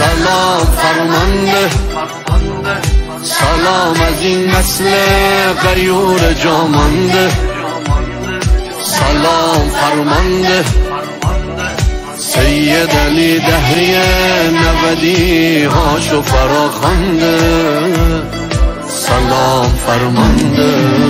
سلام فرمانده، سلام از این نسل غیور جامانده. سلام فرمانده سید علی دهری نودی هاشو فراخوانده. سلام فرمانده